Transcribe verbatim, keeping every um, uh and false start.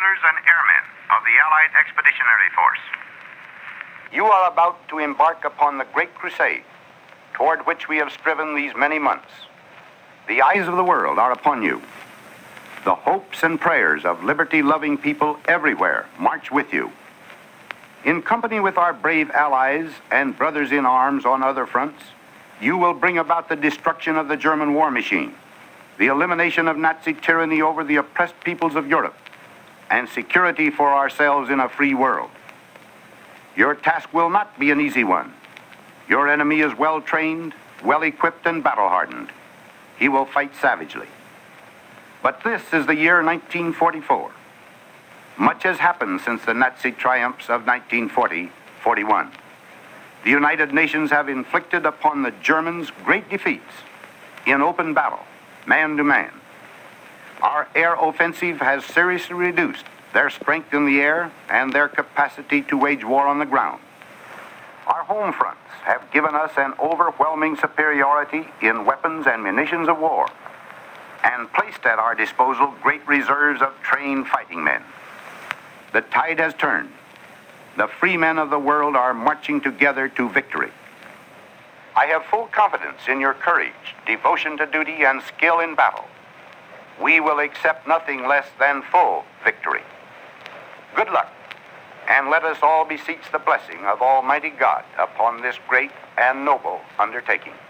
sailors and airmen of the Allied Expeditionary Force. You are about to embark upon the great crusade toward which we have striven these many months. The eyes of the world are upon you. The hopes and prayers of liberty-loving people everywhere march with you. In company with our brave allies and brothers in arms on other fronts, you will bring about the destruction of the German war machine, the elimination of Nazi tyranny over the oppressed peoples of Europe, and security for ourselves in a free world. Your task will not be an easy one. Your enemy is well-trained, well-equipped, and battle-hardened. He will fight savagely. But this is the year nineteen forty-four. Much has happened since the Nazi triumphs of nineteen forty forty-one. The United Nations have inflicted upon the Germans great defeats in open battle, man to man. Our air offensive has seriously reduced their strength in the air and their capacity to wage war on the ground. Our home fronts have given us an overwhelming superiority in weapons and munitions of war, and placed at our disposal great reserves of trained fighting men. The tide has turned. The free men of the world are marching together to victory. I have full confidence in your courage, devotion to duty, and skill in battle. We will accept nothing less than full victory. Good luck, and let us all beseech the blessing of Almighty God upon this great and noble undertaking.